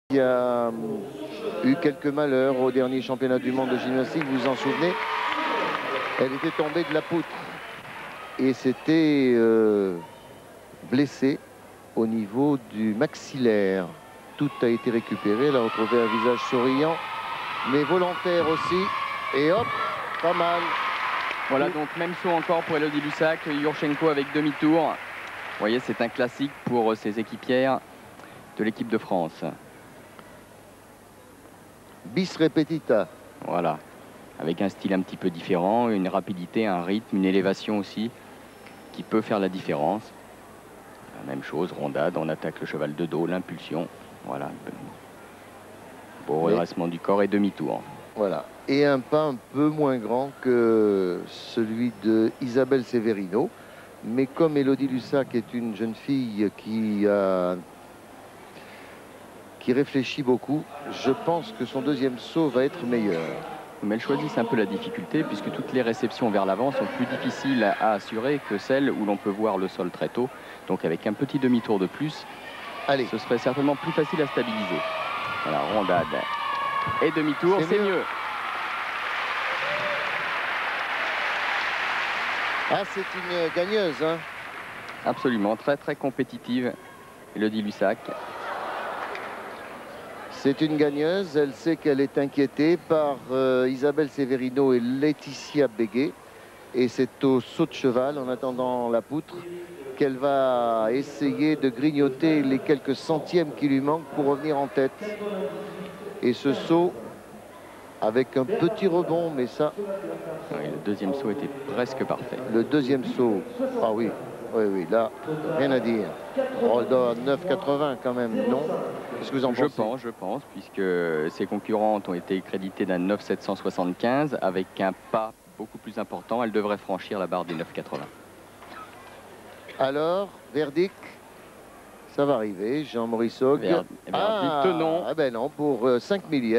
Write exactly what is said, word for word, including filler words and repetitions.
Il y a eu quelques malheurs au dernier championnat du monde de gymnastique, vous vous en souvenez? Elle était tombée de la poutre et s'était euh, blessée au niveau du maxillaire. Tout a été récupéré, elle a retrouvé un visage souriant, mais volontaire aussi. Et hop, pas mal. Voilà, donc même saut encore pour Elodie Lussac, Yurchenko avec demi-tour. Vous voyez, c'est un classique pour ses équipières de l'équipe de France. Bis repetita. Voilà, avec un style un petit peu différent, une rapidité, un rythme, une élévation aussi, qui peut faire la différence. La même chose, rondade, on attaque le cheval de dos, l'impulsion. Voilà, beau redressement du corps et demi-tour. Voilà, et un pas un peu moins grand que celui de Isabelle Severino. Mais comme Elodie Lussac est une jeune fille qui a qui réfléchit beaucoup, je pense que son deuxième saut va être meilleur. Mais elle choisit un peu la difficulté puisque toutes les réceptions vers l'avant sont plus difficiles à assurer que celles où l'on peut voir le sol très tôt. Donc avec un petit demi-tour de plus, allez, ce serait certainement plus facile à stabiliser. Voilà, rondade et demi-tour, c'est mieux. mieux. Ah, c'est une gagneuse, hein? Absolument, très très compétitive, Elodie Lussac. C'est une gagneuse, elle sait qu'elle est inquiétée par euh, Isabelle Severino et Laetitia Béguet. Et c'est au saut de cheval, en attendant la poutre, qu'elle va essayer de grignoter les quelques centièmes qui lui manquent pour revenir en tête. Et ce saut, avec un petit rebond, mais ça... Oui, le deuxième saut était presque parfait. Le deuxième saut, ah oui, oui, oui, là, rien à dire. Oh, neuf quatre-vingts quand même, non? Qu'est-ce que vous en pensez? Je pense, je pense, puisque ses concurrentes ont été créditées d'un neuf sept cent soixante-quinze, avec un pas beaucoup plus important, elle devrait franchir la barre des neuf quatre-vingts. Alors, verdict, ça va arriver, Jean Morisseau. Ver... Ah, verdict, non. Ah ben non, pour euh, cinq millième.